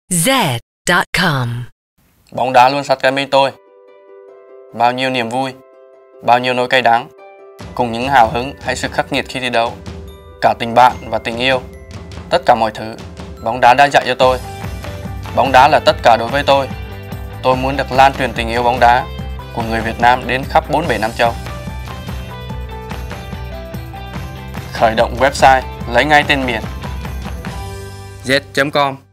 Z.com. Bóng đá luôn sát cánh bên tôi. Bao nhiêu niềm vui, bao nhiêu nỗi cay đắng, cùng những hào hứng hay sự khắc nghiệt khi thi đấu, cả tình bạn và tình yêu, tất cả mọi thứ bóng đá đã dạy cho tôi. Bóng đá là tất cả đối với tôi. Tôi muốn được lan truyền tình yêu bóng đá của người Việt Nam đến khắp 4 bể Nam Châu. Khởi động website, lấy ngay tên miền Z.com.